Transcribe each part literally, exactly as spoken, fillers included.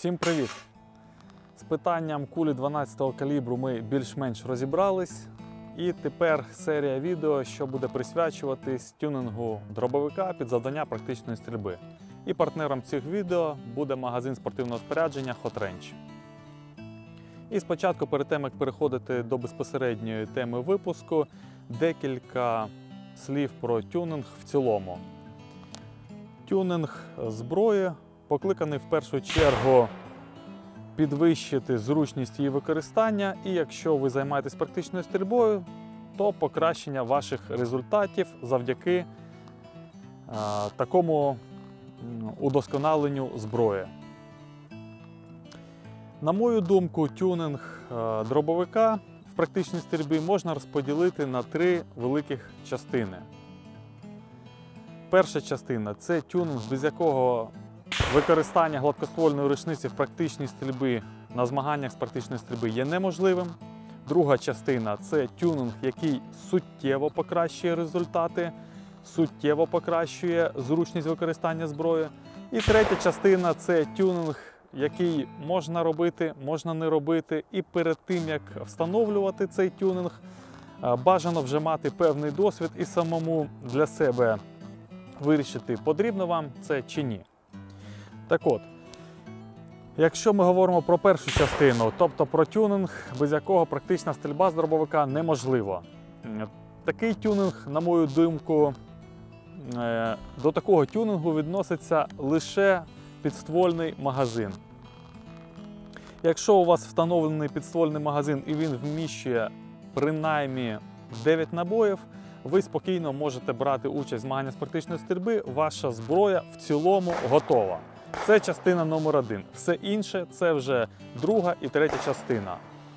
Всім привіт! З питанням кулі дванадцятого калібру ми більш-менш розібрались. І тепер серія відео, що буде присвячуватись тюнінгу дробовика під завдання практичної стрільби. І партнером цих відео буде магазин спортивного спорядження Hot Range. І спочатку, перед тим, як переходити до безпосередньої теми випуску, декілька слів про тюнинг в цілому. Тюнинг зброї покликаний в першу чергу підвищити зручність її використання, і якщо ви займаєтесь практичною стрільбою, то покращення ваших результатів завдяки а, такому удосконаленню зброї. На мою думку, тюнинг а, дробовика в практичній стрільбі можна розподілити на три великих частини. Перша частина – це тюнинг, без якого використання гладкоствольної рушниці в практичній стрільбі на змаганнях з практичної стрільби є неможливим. Друга частина – це тюнинг, який суттєво покращує результати, суттєво покращує зручність використання зброї. І третя частина – це тюнинг, який можна робити, можна не робити. І перед тим, як встановлювати цей тюнинг, бажано вже мати певний досвід і самому для себе вирішити, потрібно вам це чи ні. Так от, якщо ми говоримо про першу частину, тобто про тюнинг, без якого практична стрільба з дробовика неможлива. Такий тюнинг, на мою думку, до такого тюнингу відноситься лише підствольний магазин. Якщо у вас встановлений підствольний магазин і він вміщує принаймні дев'ять набоїв, ви спокійно можете брати участь в змаганнях з практичної стрільби, ваша зброя в цілому готова. Це частина номер один. Все інше – це вже друга і третя частина.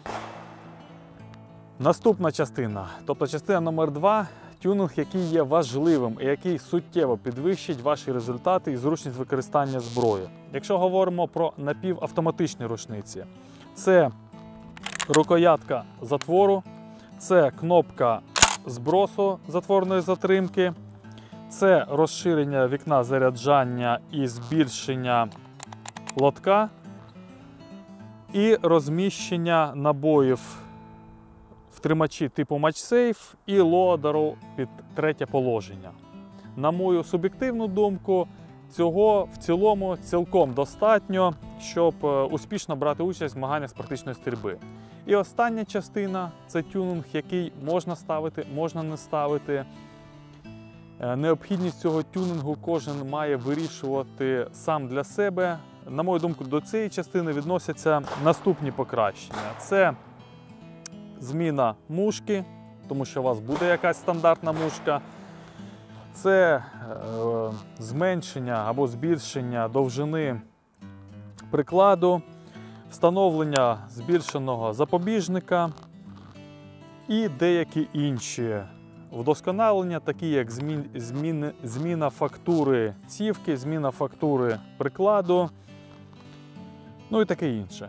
Наступна частина, тобто частина номер два – тюнинг, який є важливим і який суттєво підвищить ваші результати і зручність використання зброї. Якщо говоримо про напівавтоматичні рушниці, це рукоятка затвору, це кнопка збросу затворної затримки, це розширення вікна заряджання і збільшення лотка, і розміщення набоїв в тримачі типу MatchSafe і лоадеру під третє положення. На мою суб'єктивну думку, цього в цілому цілком достатньо, щоб успішно брати участь в змаганнях з практичної стрільби. І остання частина – це тюнинг, який можна ставити, можна не ставити. Необхідність цього тюнингу кожен має вирішувати сам для себе. На мою думку, до цієї частини відносяться наступні покращення. Це зміна мушки, тому що у вас буде якась стандартна мушка. Це е, зменшення або збільшення довжини прикладу, встановлення збільшеного запобіжника і деякі інші вдосконалення, такі як змін, змін, зміна фактури цівки, зміна фактури прикладу, ну і таке інше.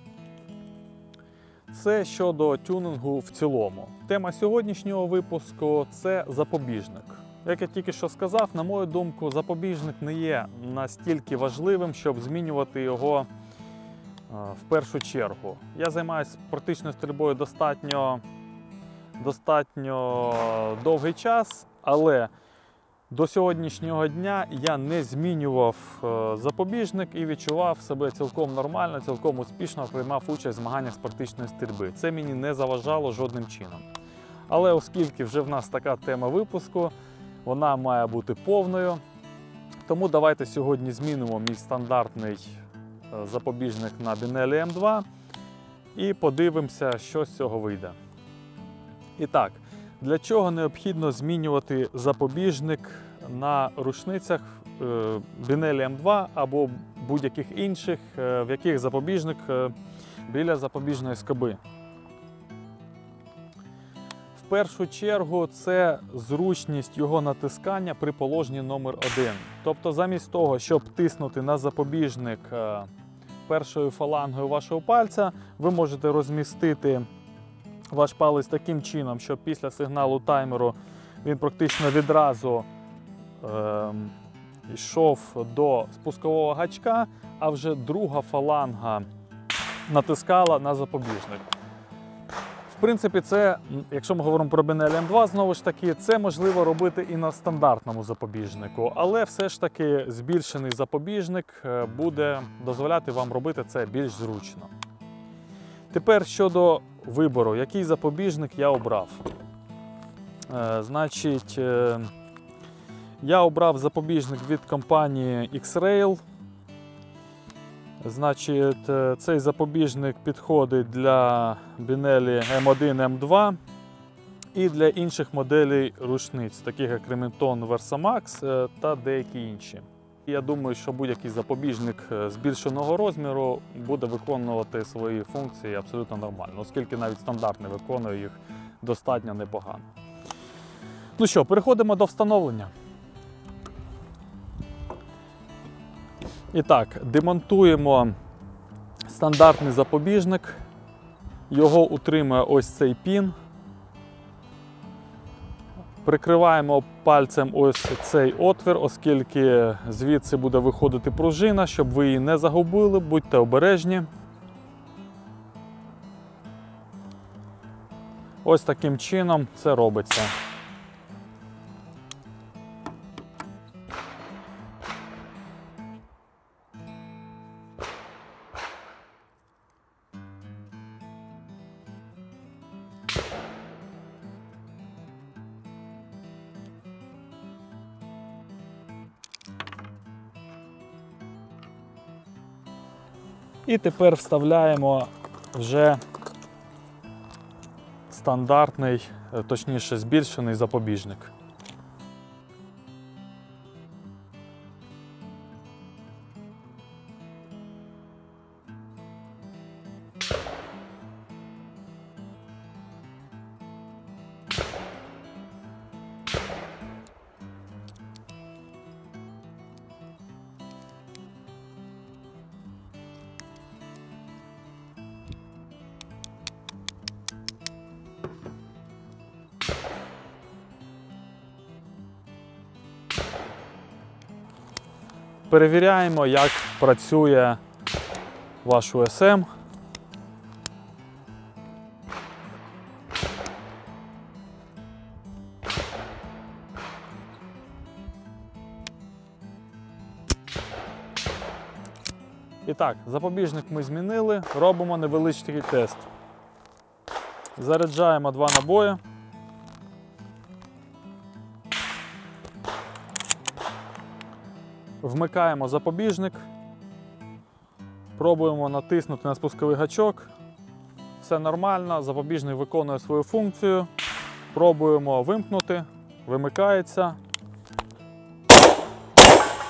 Це щодо тюнингу в цілому. Тема сьогоднішнього випуску – це запобіжник. Як я тільки що сказав, на мою думку, запобіжник не є настільки важливим, щоб змінювати його в першу чергу. Я займаюся практичною стрільбою достатньо достатньо довгий час, але до сьогоднішнього дня я не змінював запобіжник і відчував себе цілком нормально, цілком успішно приймав участь в змаганнях з практичної стрільби. Це мені не заважало жодним чином. Але оскільки вже в нас така тема випуску, вона має бути повною, тому давайте сьогодні змінимо мій стандартний запобіжник на Benelli ем два і подивимося, що з цього вийде. І так, для чого необхідно змінювати запобіжник на рушницях Benelli ем два або будь-яких інших, в яких запобіжник біля запобіжної скоби? В першу чергу це зручність його натискання при положенні номер один. Тобто замість того, щоб тиснути на запобіжник першою фалангою вашого пальця, ви можете розмістити ваш палець таким чином, щоб після сигналу таймеру він практично відразу е, йшов до спускового гачка, а вже друга фаланга натискала на запобіжник. В принципі, це, якщо ми говоримо про Benelli М два, знову ж таки, це можливо робити і на стандартному запобіжнику, але все ж таки збільшений запобіжник буде дозволяти вам робити це більш зручно. Тепер щодо вибору, який запобіжник я обрав. Е, значить, е, я обрав запобіжник від компанії X-Rail. Значить, цей запобіжник підходить для Benelli М один, М два і для інших моделей рушниць, таких як Remington Versamax та деякі інші. Я думаю, що будь-який запобіжник збільшеного розміру буде виконувати свої функції абсолютно нормально, оскільки навіть стандартний виконує їх достатньо непогано. Ну що, переходимо до встановлення. І так, демонтуємо стандартний запобіжник, його утримує ось цей пін. Прикриваємо пальцем ось цей отвір, оскільки звідси буде виходити пружина, щоб ви її не загубили, будьте обережні. Ось таким чином це робиться. І тепер вставляємо вже стандартний, точніше збільшений запобіжник. Перевіряємо, як працює ваш У С М. І так, запобіжник ми змінили, робимо невеличкий тест. Заряджаємо два набої. Вмикаємо запобіжник, пробуємо натиснути на спусковий гачок. Все нормально, запобіжник виконує свою функцію. Пробуємо вимкнути, вимикається.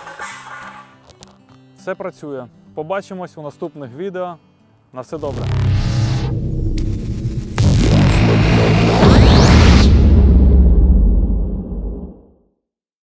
Все працює. Побачимось у наступних відео. На все добре.